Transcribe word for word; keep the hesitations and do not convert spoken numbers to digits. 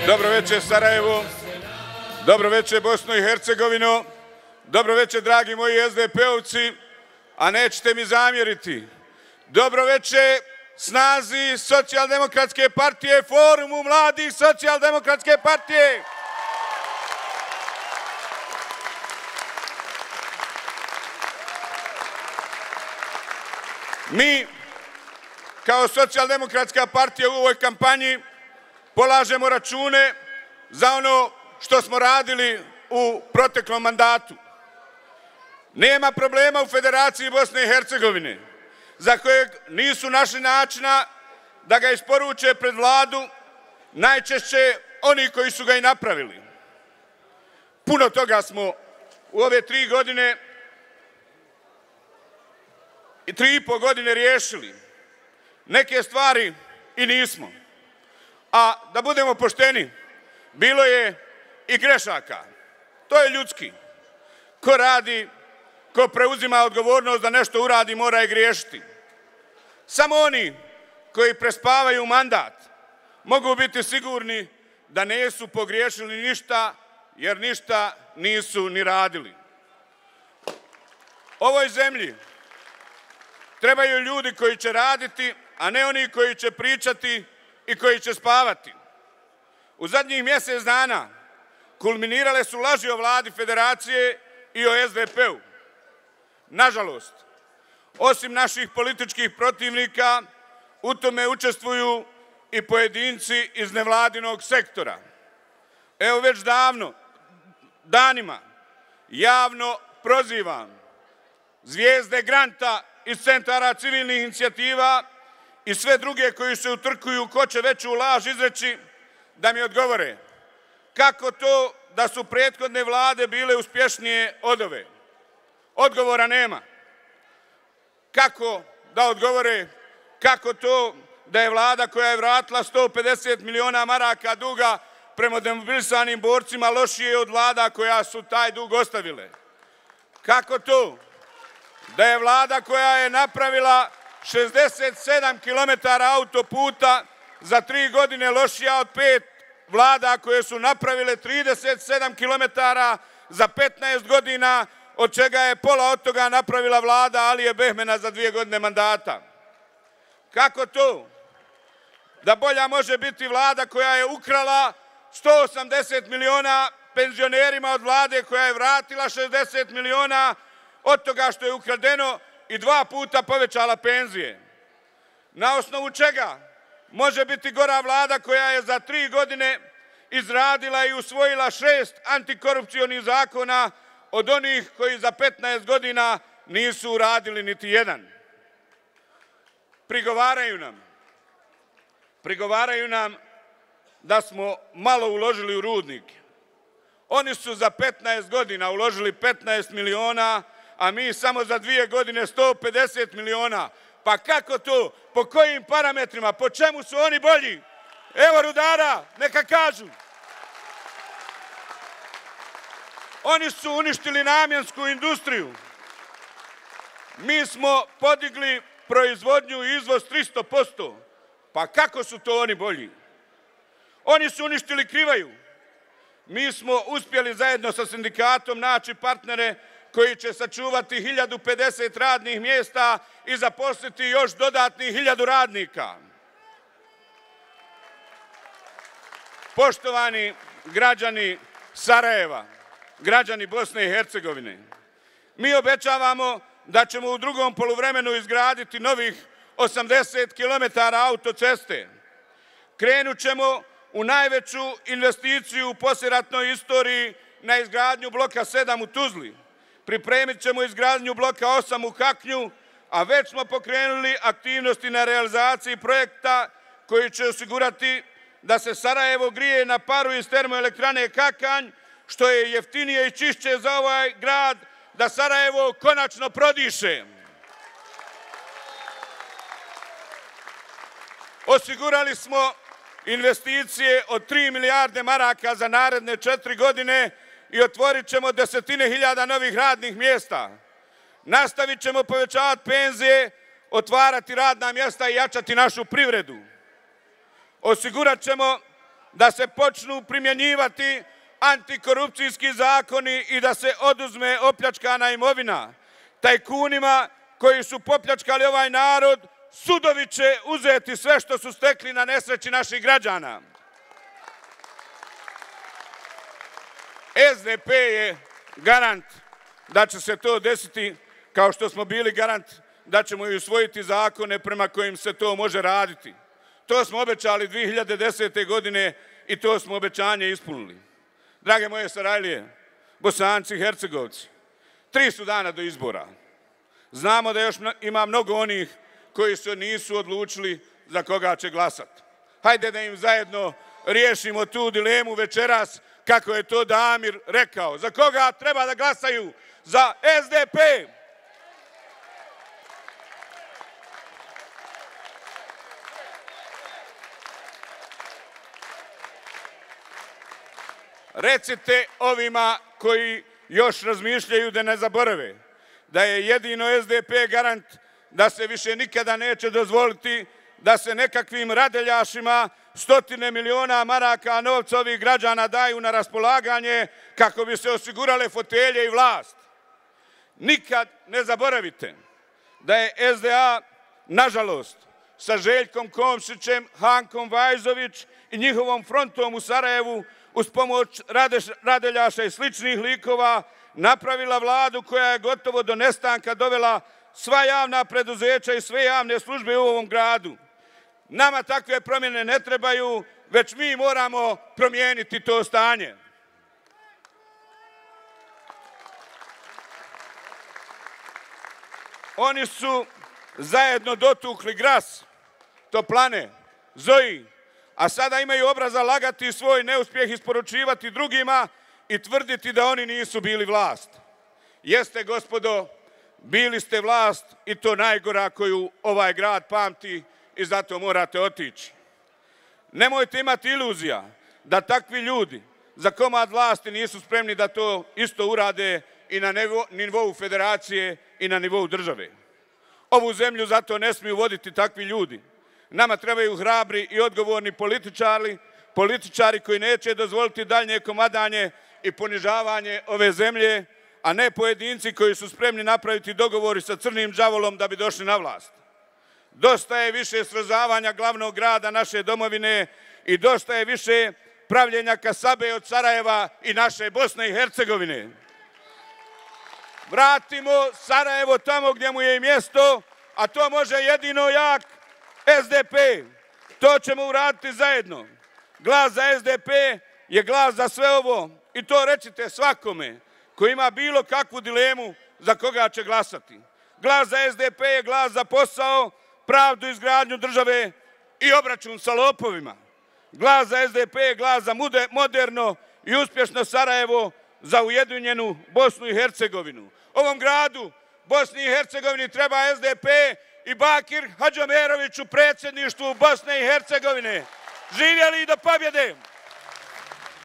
Dobro večer Sarajevo, dobro večer Bosno i Hercegovino, dobro večer dragi moji es de pe ovci, a nećete mi zamjeriti. Dobro večer snazi Socijaldemokratske partije, Forumu mladih Socijaldemokratske partije. Mi, kao Socijaldemokratska partija u ovoj kampanji, polažemo račune za ono što smo radili u proteklom mandatu. Nema problema u Federaciji Bosne i Hercegovine, za kojeg nisu našli načina da ga isporuče pred vladu, najčešće oni koji su ga i napravili. Puno toga smo u ove tri godine i tri i po godine riješili. Neke stvari i nismo. A da budemo pošteni, bilo je i grešaka. To je ljudski. Ko radi, ko preuzima odgovornost da nešto uradi, mora i griješiti. Samo oni koji prespavaju mandat mogu biti sigurni da nisu pogriješili ništa, jer ništa nisu ni radili. Ovoj zemlji trebaju ljudi koji će raditi, a ne oni koji će pričati i koji će spavati. U zadnjih mjesec dana kulminirale su laži o vladi Federacije i o es de pe-u. Nažalost, osim naših političkih protivnika, u tome učestvuju i pojedinci iz nevladinog sektora. Evo već davno, danima, javno prozivam zvijezde Granta iz centara civilnih inicijativa i sve druge koji se utrkuju ko će veću laž izreći, da mi odgovore kako to da su prethodne vlade bile uspješnije od ove. Odgovora nema. Kako da odgovore kako to da je vlada koja je vratila sto pedeset miliona maraka duga prema demobilisanim borcima lošije od vlada koja su taj dug ostavile? Kako to da je vlada koja je napravila šezdeset sedam kilometara autoputa za tri godine lošija od pet vlada koje su napravile trideset sedam kilometara za petnaest godina, od čega je pola od toga napravila vlada Alije Behmena za dvije godine mandata? Kako to da bolja može biti vlada koja je ukrala sto osamdeset miliona penzionerima od vlade koja je vratila šezdeset miliona od toga što je ukradeno i dva puta povećala penzije? Na osnovu čega može biti gora vlada koja je za tri godine izradila i usvojila šest antikorupcionih zakona od onih koji za petnaest godina nisu uradili niti jedan? Prigovaraju nam. Prigovaraju nam da smo malo uložili u rudnike. Oni su za petnaest godina uložili petnaest miliona, a mi samo za dvije godine sto pedeset miliona. Pa kako to? Po kojim parametrima? Po čemu su oni bolji? Evo rudara, neka kažu. Oni su uništili namjensku industriju. Mi smo podigli proizvodnju i izvoz tristo posto. Pa kako su to oni bolji? Oni su uništili Krivaju. Mi smo uspjeli zajedno sa sindikatom naći partnere koji će sačuvati hiljadu pedeset radnih mjesta i zaposliti još dodatnih hiljadu radnika. Poštovani građani Sarajeva, građani Bosne i Hercegovine, mi obećavamo da ćemo u drugom poluvremenu izgraditi novih osamdeset kilometara autoceste. Krenut ćemo u najveću investiciju u poslijeratnoj istoriji na izgradnju bloka sedam u Tuzli. Pripremit ćemo izgradnju bloka osam u Kaknju, a već smo pokrenuli aktivnosti na realizaciji projekta koji će osigurati da se Sarajevo grije na paru iz termoelektrane Kakanj, što je jeftinije i čišće za ovaj grad, da Sarajevo konačno prodiše. Osigurali smo investicije od tri milijarde maraka za naredne četiri godine i otvorit ćemo desetine hiljada novih radnih mjesta. Nastavit ćemo povećavati penzije, otvarati radna mjesta i jačati našu privredu. Osigurat ćemo da se počnu primjenjivati antikorupcijski zakoni i da se oduzme opljačkana imovina. Tajkunima koji su popljačkali ovaj narod, sudovi će uzeti sve što su stekli na nesreći naših građana. S D P je garant da će se to desiti, kao što smo bili garant da ćemo i usvojiti zakone prema kojim se to može raditi. To smo obećali dvije hiljade desete. godine i to smo obećanje ispunili. Drage moje Sarajlije, Bosanci i Hercegovci, tri su dana do izbora. Znamo da još ima mnogo onih koji se nisu odlučili za koga će glasati. Hajde da im zajedno riješimo tu dilemu večeras, kako je to Damir rekao. Za koga treba da glasaju? Za S D P. Recite ovima koji još razmišljaju da ne zaborave da je jedino S D P garant da se više nikada neće dozvoliti da se nekakvim radeljašima stotine miliona maraka novca ovih građana daju na raspolaganje kako bi se osigurale fotelje i vlast. Nikad ne zaboravite da je S D A, nažalost, sa Željkom Komšićem, Hankom Vajzović i njihovom frontom u Sarajevu uz pomoć radeljaša i sličnih likova napravila vladu koja je gotovo do nestanka dovela sva javna preduzeća i sve javne službe u ovom gradu. Nama takve promjene ne trebaju, već mi moramo promijeniti to stanje. Oni su zajedno dotukli Gras, Toplane, Zoji, a sada imaju obraza lagati svoj neuspjeh isporučivati drugima i tvrditi da oni nisu bili vlast. Jeste, gospodo, bili ste vlast i to najgora koju ovaj grad pamti i zato morate otići. Nemojte imati iluzija da takvi ljudi za komad vlasti nisu spremni da to isto urade i na nivou federacije i na nivou države. Ovu zemlju zato ne smiju voditi takvi ljudi. Nama trebaju hrabri i odgovorni političari, političari koji neće dozvoliti daljnje komadanje i ponižavanje ove zemlje, a ne pojedinci koji su spremni napraviti dogovori sa crnim đavolom da bi došli na vlast. Dosta je više srozavanja glavnog grada naše domovine i dosta je više pravljenja kasabe od Sarajeva i naše Bosne i Hercegovine. Vratimo Sarajevo tamo gdje mu je i mjesto, a to može jedino jak S D P. To ćemo uraditi zajedno. Glas za S D P je glas za sve ovo i to recite svakome koji ima bilo kakvu dilemu za koga će glasati. Glas za S D P je glas za posao, pravdu, izgradnju države i obračun sa lopovima. Glas za S D P je glas za moderno i uspješno Sarajevo, za ujedinjenu Bosnu i Hercegovinu. Ovom gradu, Bosni i Hercegovini, treba S D P i Bakir Hadžomerović u predsjedništvu Bosne i Hercegovine. Živjeli do pobjede!